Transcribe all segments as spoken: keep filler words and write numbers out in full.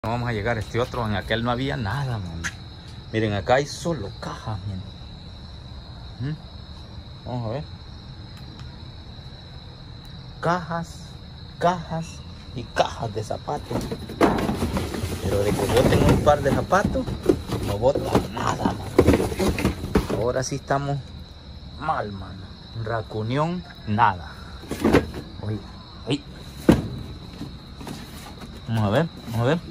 Vamos a llegar a este otro. En aquel no había nada, man. Miren, acá hay solo cajas, miren. ¿Mm? Vamos a ver. Cajas, cajas y cajas de zapatos. Pero de que boten un par de zapatos, no botan nada, man. Ahora sí estamos mal, mano. Racunión, nada. Oye, oye. Vamos a ver, vamos a ver.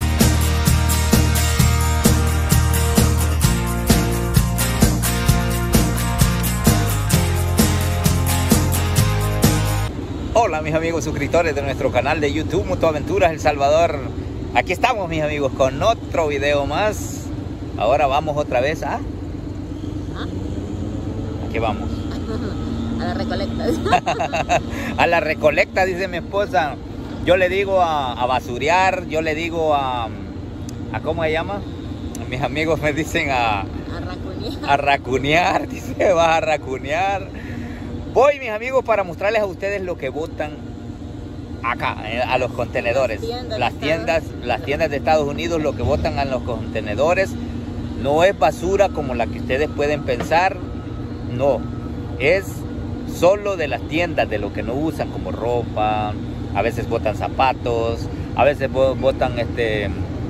Hola mis amigos suscriptores de nuestro canal de YouTube Motoaventuras El Salvador. Aquí estamos mis amigos con otro video más. Ahora vamos otra vez a... ¿Ah? ¿A qué vamos? A la recolecta. A la recolecta, dice mi esposa. Yo le digo a, a basurear, yo le digo a... ¿A cómo se llama? Mis amigos me dicen a... A racunear. A racunear, dice, vas a racunear. Voy, mis amigos, para mostrarles a ustedes lo que botan acá, eh, a los contenedores. Las tiendas, las tiendas, las tiendas de Estados Unidos, lo que botan a los contenedores no es basura como la que ustedes pueden pensar. No, es solo de las tiendas, de lo que no usan, como ropa. A veces botan zapatos, a veces botan este...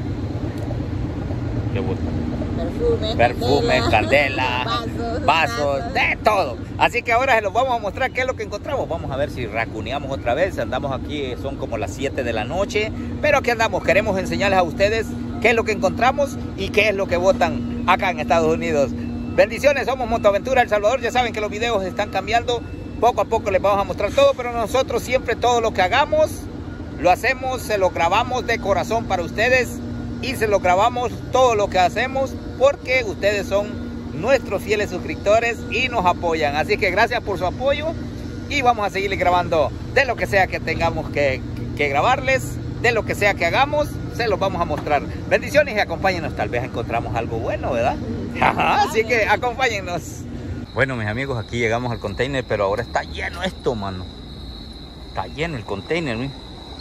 ¿Qué botan? Perfume, Perfume, candela, candela vasos, vasos, vasos, de todo. Así que ahora se los vamos a mostrar qué es lo que encontramos. Vamos a ver si racuneamos otra vez. Andamos aquí, son como las siete de la noche. Pero aquí andamos, queremos enseñarles a ustedes qué es lo que encontramos y qué es lo que botan acá en Estados Unidos. Bendiciones, somos Motoaventuras El Salvador. Ya saben que los videos están cambiando. Poco a poco les vamos a mostrar todo, pero nosotros siempre todo lo que hagamos, lo hacemos, se lo grabamos de corazón para ustedes. Y se lo grabamos todo lo que hacemos porque ustedes son nuestros fieles suscriptores y nos apoyan. Así que gracias por su apoyo y vamos a seguirles grabando de lo que sea que tengamos que, que grabarles, de lo que sea que hagamos, se los vamos a mostrar. Bendiciones y acompáñenos, tal vez encontramos algo bueno, ¿verdad? Así que acompáñennos. Bueno, mis amigos, aquí llegamos al container, pero ahora está lleno esto, mano. Está lleno el container, ¿no?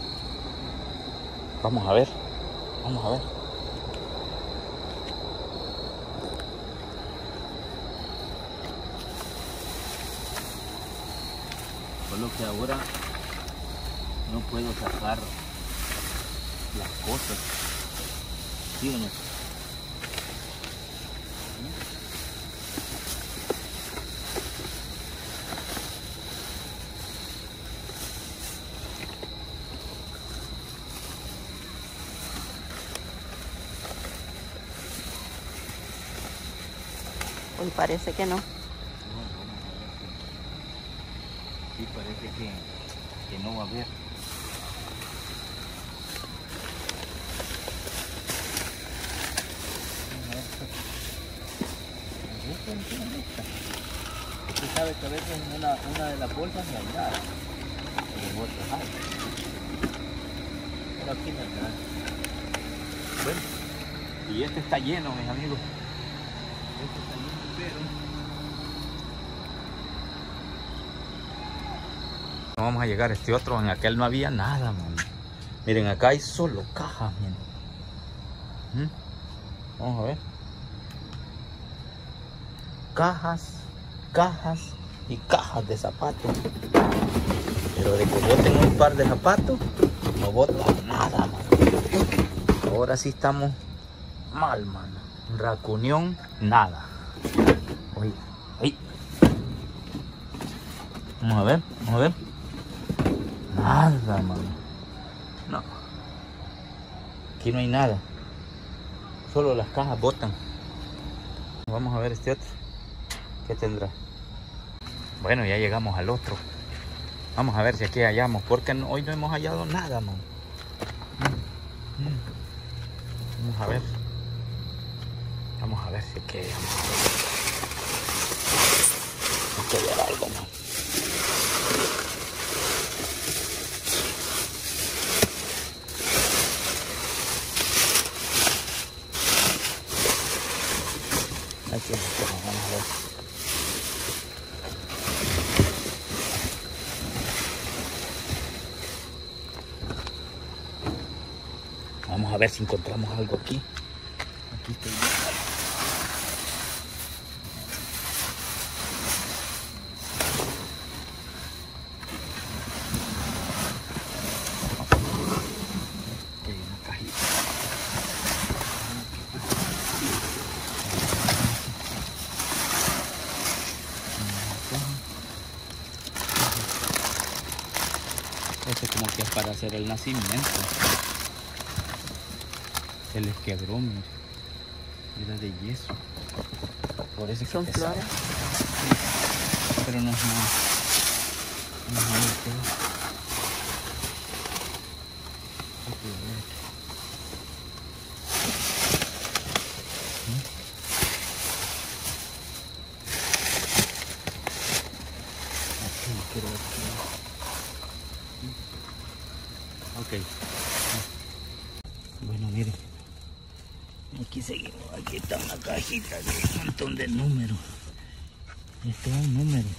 Vamos a ver. Vamos a ver. Solo que ahora no puedo sacar las cosas. ¿Sí o no? Hoy parece que no. No, sí, parece que, que no va a haber. Usted sabe que a veces en una, una de las bolsas no hay nada, pero en otras hay. Pero aquí no hay nada. Bueno, y este está lleno, mis amigos. Este está lleno, pero... No vamos a llegar a este otro. En aquel no había nada, man. Miren, acá hay solo cajas, miren. ¿Mm? Vamos a ver. Cajas, cajas y cajas de zapatos. Pero de que boten un par de zapatos, no botan nada, man. Ahora sí estamos mal, mano. Racunión, nada. Oye, oye. Vamos a ver, vamos a ver. Nada, mano. No. Aquí no hay nada. Solo las cajas botan. Vamos a ver este otro. ¿Qué tendrá? Bueno, ya llegamos al otro. Vamos a ver si aquí hallamos. Porque no, hoy no hemos hallado nada, mano. Mm, mm. Vamos a ver. Vamos a ver si aquí hallamos. Hay que ver algo, man. Aquí, vamos a ver. Vamos a a ver si encontramos algo aquí. Aquí estoy viendo. Aquí hay una cajita. Este como que es para hacer el nacimiento. Se les quebró, mira. Era de yeso. Por eso es que Son pesado. flores. Pero no es nada. No es nada de todo. Ok, a ver aquí. ¿Mm? Aquí, quiero ver aquí. Ok. Bueno, miren. Aquí seguimos. Aquí está una cajita de un montón de números. Este es un número.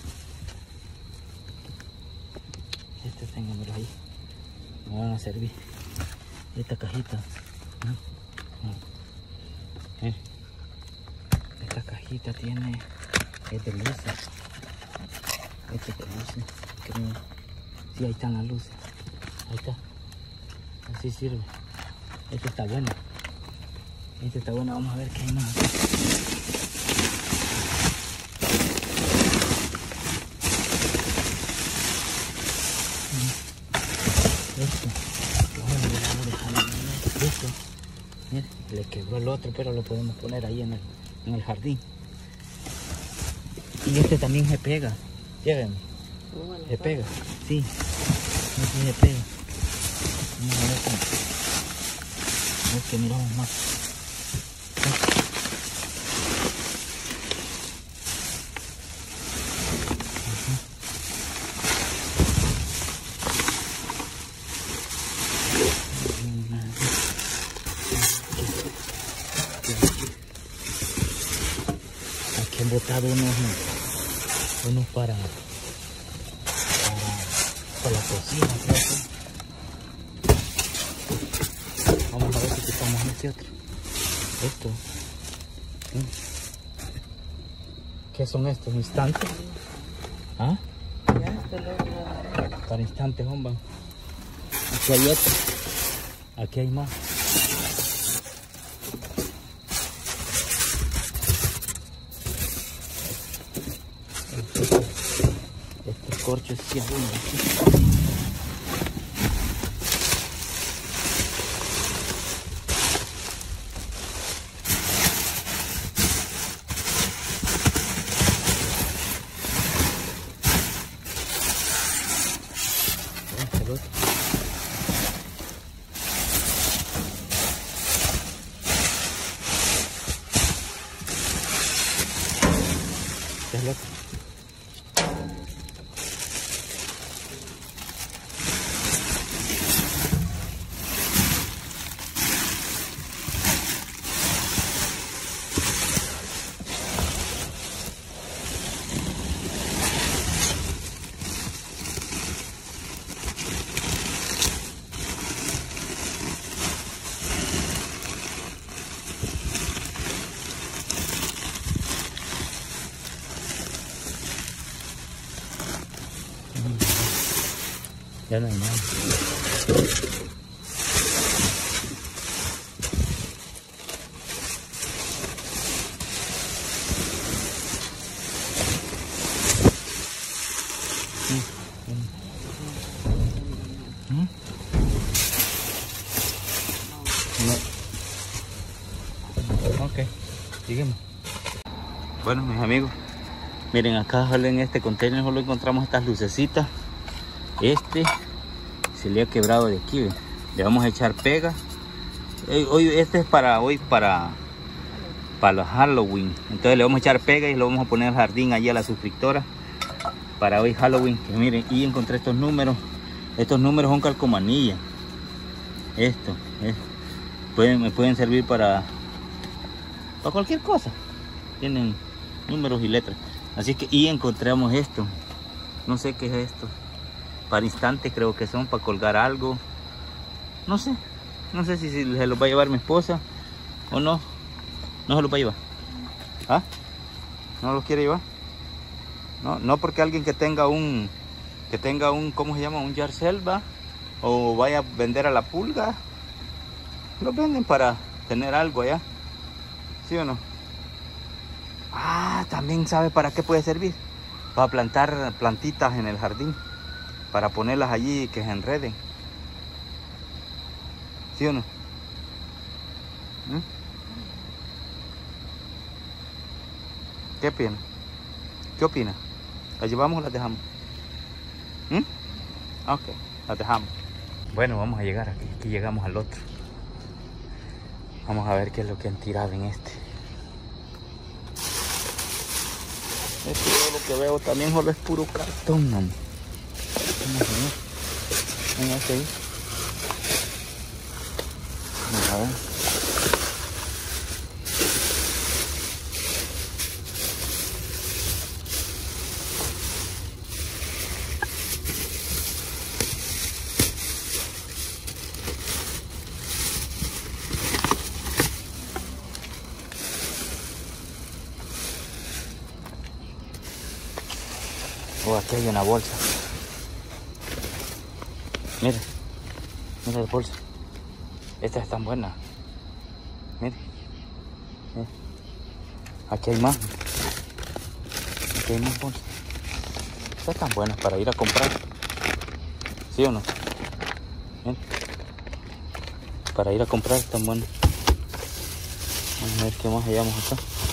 Este está en número ahí. Me van a servir. Esta cajita. ¿No? No. Eh. Esta cajita tiene. Es de luces. Este es de luces. Creo. Sí, ahí están las luces. Ahí está. Así sirve. Este está bueno. Este está bueno. Vamos a ver qué hay más aquí. Esto. Esto. Mire, le quebró el otro, pero lo podemos poner ahí en el, en el jardín. Y este también se pega. Llévenme. Se pega. Sí. Este se pega. Vamos a ver cómo. A ver que miramos más. Aquí han botado unos, unos para, para, para la cocina, creo que. Vamos a ver si quitamos este otro. Esto. ¿Qué son estos? ¿Instantes? ¿Ah? Para instantes, hombre. Aquí hay otro. Aquí hay más. Estos corchos sí abundan aquí. Es loco. Ya no hay nada. ¿Mm? No. Ok, sigamos. Bueno, mis amigos, miren acá en este container solo encontramos estas lucecitas. Este se le ha quebrado de aquí, ¿ve? Le vamos a echar pega. Hoy este es para hoy para para Halloween. Entonces le vamos a echar pega y lo vamos a poner al jardín allí a la suscriptora para hoy Halloween. Que miren, y encontré estos números. Estos números son calcomanilla. Esto, eh, pueden me pueden servir para para cualquier cosa. Tienen números y letras. Así que y encontramos esto. No sé qué es esto. Para instantes creo que son, para colgar algo. No sé. No sé si, si se los va a llevar mi esposa o no. No se los va a llevar. ¿Ah? ¿No los quiere llevar? No, no porque alguien que tenga un, que tenga un, ¿cómo se llama? Un yarcel, va, o vaya a vender a la pulga. Los venden para tener algo allá. ¿Sí o no? Ah, también sabe para qué puede servir. Para plantar plantitas en el jardín. Para ponerlas allí y que se enreden. ¿Sí o no? ¿Mm? ¿Qué opina? ¿Qué opina? ¿Las llevamos o las dejamos? ¿Mm? Ok, las dejamos. Bueno, vamos a llegar aquí. Aquí llegamos al otro. Vamos a ver qué es lo que han tirado en este. Este yo lo que veo también solo es puro cartón, man. Vamos a ver. Vamos a seguir. Vamos a ver. Oh, aquí hay una bolsa. Mira, mira la bolsa. Esta es tan buena. Mire, mire. Aquí hay más. Aquí hay más bolsas. Estas están buenas para ir a comprar. ¿Sí o no? Mire. Para ir a comprar están buenas. Vamos a ver qué más hallamos acá.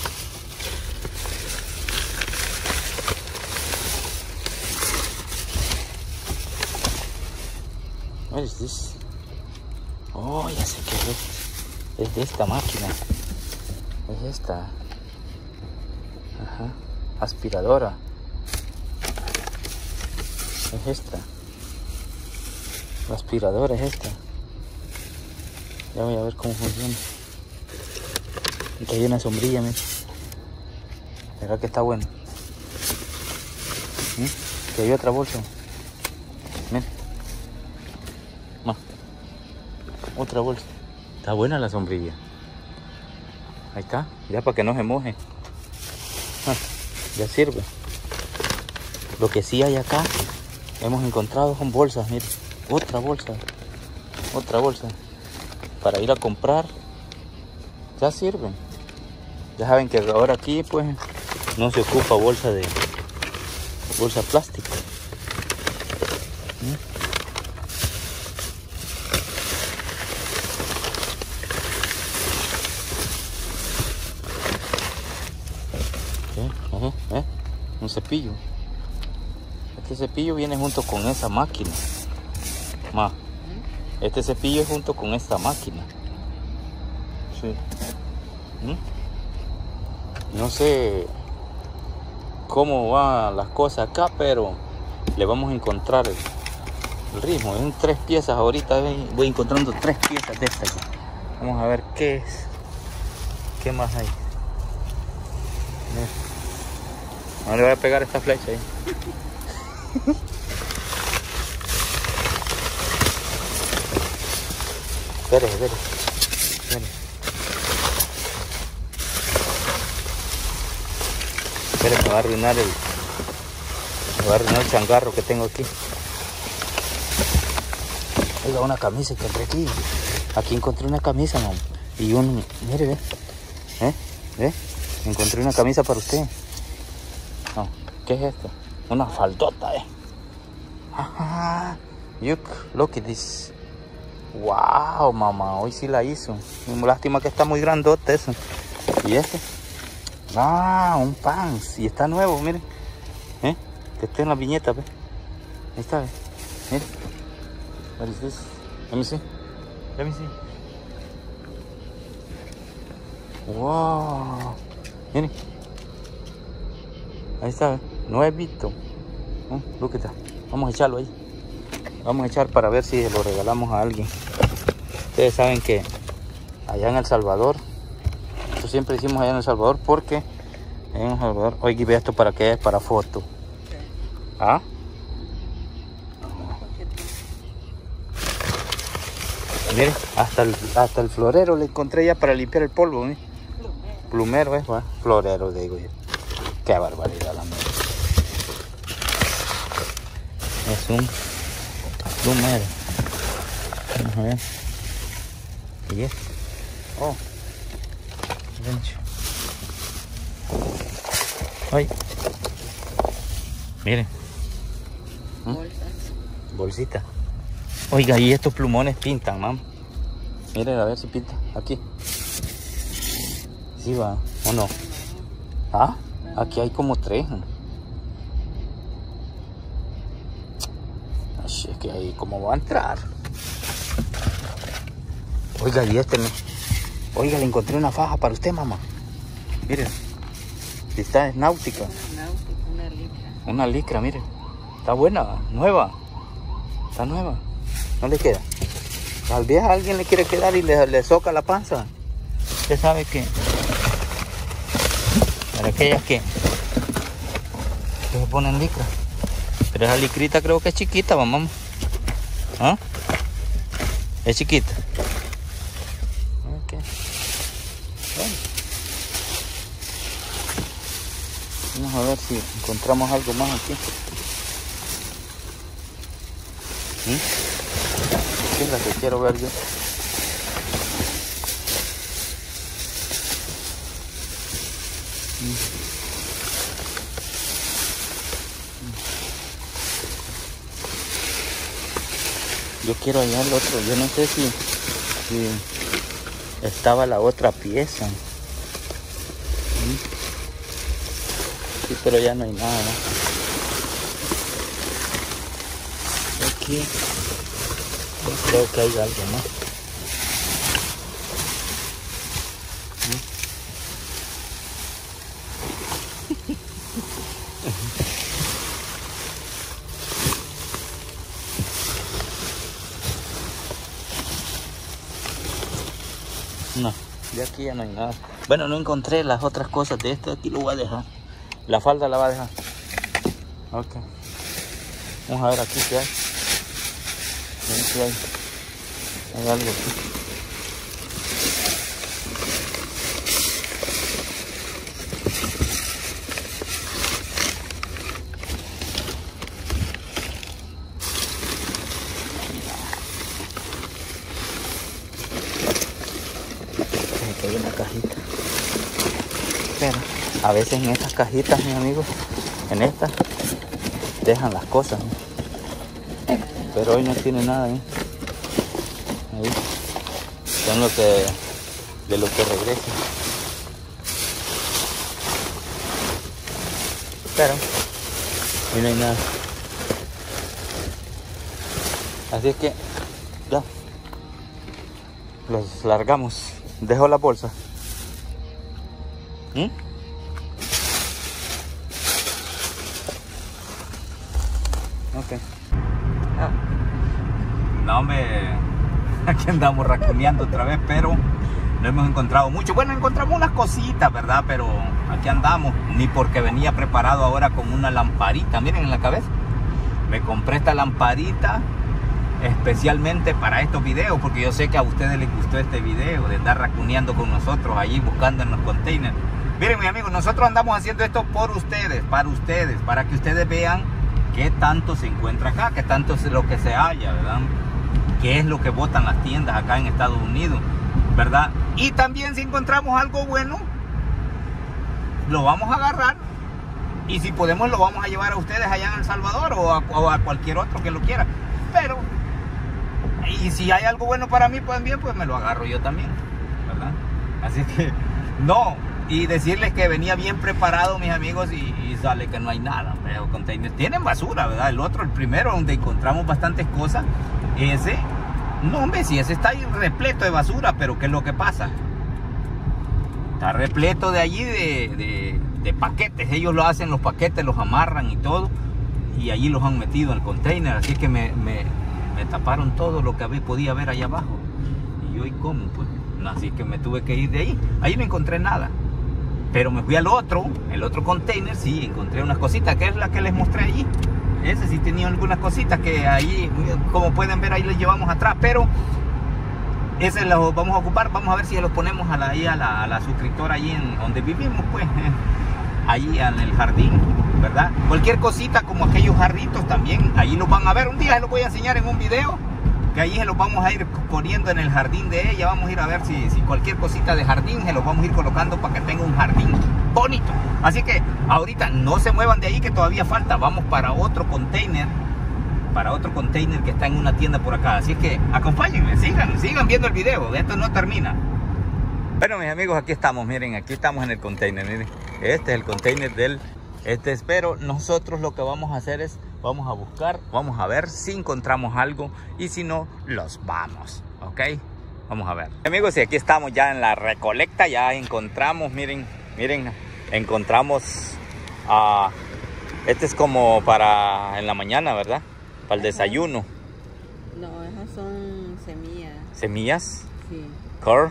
What is this? Oh, ya sé qué es. Es de esta máquina. Es esta. Ajá. Aspiradora. Es esta. La aspiradora es esta. Ya voy a ver cómo funciona. Aquí hay una sombrilla, mira. ¿Verdad que está bueno? ¿Mm? Aquí hay otra bolsa. Mira. Más. Otra bolsa. Está buena la sombrilla. Ahí está. Ya para que no se moje. Ah, ya sirve. Lo que sí hay acá, hemos encontrado son bolsas. Miren. Otra bolsa. Otra bolsa. Para ir a comprar. Ya sirven. Ya saben que ahora aquí pues no se ocupa bolsa de bolsa plástica. ¿Mm? Ajá, ¿eh? Un cepillo. Este cepillo viene junto con esa máquina. Ma, este cepillo es junto con esta máquina. Sí. ¿Mm? No sé cómo van las cosas acá, pero le vamos a encontrar el, el ritmo. En tres piezas ahorita voy encontrando tres piezas de esta aquí. Vamos a ver qué es. ¿Qué más hay? No le voy a pegar esta flecha ahí. Espere, espere. Espere. Espere, me va a arruinar el. Me va a arruinar el changarro que tengo aquí. Oiga, una camisa que encontré aquí. Aquí encontré una camisa, mamá. Y un. Mire, ve. ¿Eh? ¿Ve? Encontré una camisa para usted. No, ¿qué es esto? Una faldota, eh. Ajá. Look, look at this. Wow, mamá, hoy sí la hizo. Lástima que está muy grandote eso. ¿Y este? Ah, un pants. Y está nuevo, miren. ¿Eh? Que está en la viñeta, ve. Ahí está, ve. Miren. What is this? Let me see. Let me see. Wow. Miren. Ahí está, nuevito. Oh, look at that. Vamos a echarlo ahí. Vamos a echar para ver si se lo regalamos a alguien. Ustedes saben que allá en El Salvador, esto siempre decimos allá en El Salvador porque en El Salvador, oye, ve esto para qué es, para foto. ¿Ah? Mire, hasta el, hasta el florero le encontré ya para limpiar el polvo. ¿eh? Plumero, ¿eh? Bueno, florero, digo yo. Qué barbaridad la mía. Es un plumero. Vamos a ver. ¿Y es? Oh. Rancho. Ay. Miren. Bolsas. Bolsita. Oiga, y estos plumones pintan, mamá. Miren, a ver si pinta. Aquí. Sí va, ¿o no? Ah, aquí hay como tres. Ay, es que ahí cómo va a entrar. Oiga, y este me... Oiga, le encontré una faja para usted, mamá. Miren. Esta es náutica. Una licra. Una licra, miren. Está buena, nueva. Está nueva. No le queda. Tal vez a alguien le quiere quedar y le, le soca la panza. Usted sabe que... Para aquellas que... Que se ponen licra. Pero esa licrita creo que es chiquita, mamá. ¿Ah? Es chiquita. Ok. Bueno. Vamos a ver si encontramos algo más aquí. ¿Mm? ¿Qué es la que quiero ver yo? ¿Mm? Yo quiero hallar el otro. Yo no sé si, si estaba la otra pieza. ¿Mm? Sí, pero ya no hay nada, ¿no? Aquí yo creo que hay algo más. No, de aquí ya no hay nada. Bueno, no encontré las otras cosas de esto. Aquí lo voy a dejar. La falda la va a dejar. Ok. Vamos a ver aquí qué hay. A ver si hay. Hay algo aquí. Aquí hay una cajita. Pero a veces en estas cajitas, mis amigos, en estas dejan las cosas, ¿no? Pero hoy no tiene nada, ¿eh? Ahí son lo que de lo que regresa. Pero hoy no hay nada. Así es que ya los largamos. Dejo la bolsa. ¿Mm? Ok. Ah. No, hombre, aquí andamos racuneando otra vez, pero no hemos encontrado mucho. Bueno, encontramos unas cositas, ¿verdad? Pero aquí andamos, ni porque venía preparado ahora con una lamparita. Miren en la cabeza. Me compré esta lamparita especialmente para estos videos, porque yo sé que a ustedes les gustó este video de andar racuneando con nosotros allí buscando en los containers. Miren, mis amigos, nosotros andamos haciendo esto por ustedes, para ustedes, para que ustedes vean qué tanto se encuentra acá, qué tanto es lo que se halla, ¿verdad? Qué es lo que botan las tiendas acá en Estados Unidos, ¿verdad? Y también si encontramos algo bueno, lo vamos a agarrar y si podemos lo vamos a llevar a ustedes allá en El Salvador o a, o a cualquier otro que lo quiera. Pero, y si hay algo bueno para mí, pues bien, pues me lo agarro yo también, ¿verdad? Así que, no. Y decirles que venía bien preparado, mis amigos, y, y sale que no hay nada. Pero containers tienen basura, ¿verdad? El otro, el primero, donde encontramos bastantes cosas, ese, no, hombre, si ese está ahí repleto de basura, pero ¿qué es lo que pasa? Está repleto de allí de, de, de paquetes. Ellos lo hacen, los paquetes los amarran y todo, y allí los han metido en el container. Así que me, me, me taparon todo lo que había, podía ver allá abajo. Y yo, ¿y cómo? Pues, así que me tuve que ir de ahí. Ahí no encontré nada. Pero me fui al otro, el otro container, sí, encontré unas cositas, que es la que les mostré allí. Ese sí tenía algunas cositas que ahí, como pueden ver, ahí les llevamos atrás. Pero ese los vamos a ocupar. Vamos a ver si los ponemos a la, ahí a la, a la suscriptora ahí en donde vivimos, pues, ahí en el jardín, ¿verdad? Cualquier cosita como aquellos jarritos también, ahí los van a ver. Un día se los voy a enseñar en un video, que ahí se los vamos a ir poniendo en el jardín de ella. Vamos a ir a ver si, si cualquier cosita de jardín se los vamos a ir colocando para que tenga un jardín bonito. Así que ahorita no se muevan de ahí, que todavía falta. Vamos para otro container, para otro container que está en una tienda por acá. Así que acompáñenme, sigan, sigan viendo el video. Esto no termina. Bueno, mis amigos, aquí estamos. Miren, aquí estamos en el container. Miren, este es el container del... Este es, pero nosotros lo que vamos a hacer es, vamos a buscar, vamos a ver si encontramos algo, y si no, los vamos, ¿ok? Vamos a ver. Amigos, y aquí estamos ya en la recolecta, ya encontramos, miren, miren, encontramos, uh, este es como para en la mañana, ¿verdad? Para el desayuno. No, esas son semillas. ¿Semillas? Sí. Corn.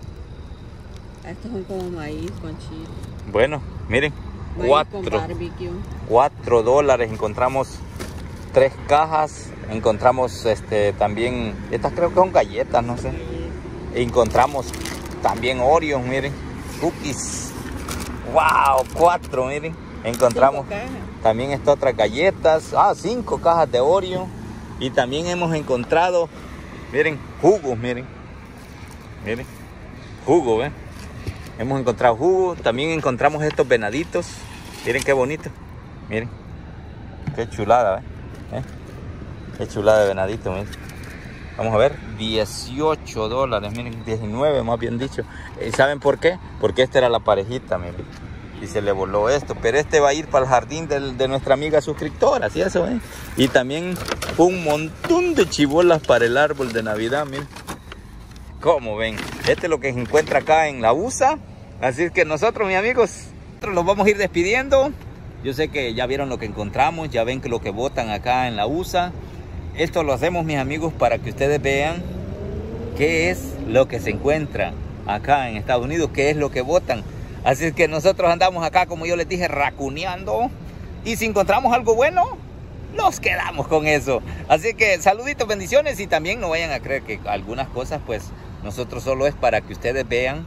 Estos son como maíz con chile. Bueno, miren. Maíz Cuatro, con barbecue. cuatro dólares. Encontramos tres cajas. Encontramos este también, estas creo que son galletas, no sé. Encontramos también Oreos, miren, cookies. Wow, cuatro, miren. Encontramos también estas otras galletas. Ah, cinco cajas de Oreo. Y también hemos encontrado, miren, jugos, miren. Miren, jugo, ¿ven? Hemos encontrado jugo. También encontramos estos venaditos. Miren qué bonito. Miren. Qué chulada, ¿ven? ¿Eh? Qué chulada de venadito, miren. Vamos a ver. dieciocho dólares. Miren, diecinueve más bien dicho. ¿Saben por qué? Porque esta era la parejita, miren. Y se le voló esto. Pero este va a ir para el jardín de, de nuestra amiga suscriptora. ¿Sí eso, eh? Y también un montón de chibolas para el árbol de Navidad, miren. Como ven, este es lo que se encuentra acá en la U S A. Así que nosotros, mis amigos, nosotros los vamos a ir despidiendo. Yo sé que ya vieron lo que encontramos, ya ven que lo que botan acá en la U S A. Esto lo hacemos, mis amigos, para que ustedes vean qué es lo que se encuentra acá en Estados Unidos, qué es lo que botan. Así que nosotros andamos acá, como yo les dije, racuneando. Y si encontramos algo bueno, nos quedamos con eso. Así que saluditos, bendiciones. Y también no vayan a creer que algunas cosas, pues, nosotros solo es para que ustedes vean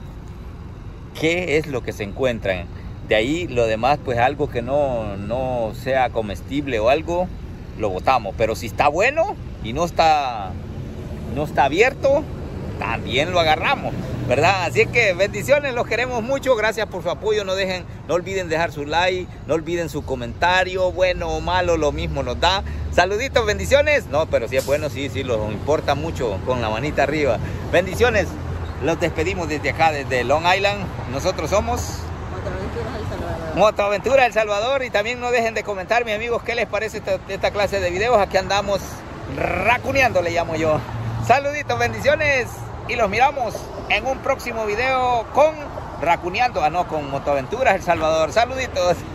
qué es lo que se encuentran. De ahí lo demás, pues algo que no, no sea comestible o algo, lo botamos. Pero si está bueno y no está, no está abierto, también lo agarramos, ¿verdad? Así que bendiciones, los queremos mucho. Gracias por su apoyo. No dejen, no olviden dejar su like, no olviden su comentario, bueno o malo, lo mismo nos da. Saluditos, bendiciones. No, pero si es bueno, sí, sí, los importa mucho con la manita arriba. Bendiciones. Los despedimos desde acá, desde Long Island. Nosotros somos Motoaventuras El Salvador. Motoaventura El Salvador. Y también no dejen de comentar, mis amigos, qué les parece esta, esta clase de videos. Aquí andamos racuneando, le llamo yo. Saluditos, bendiciones. Y los miramos en un próximo video con racuneando, ah no, con Motoaventuras El Salvador. Saluditos.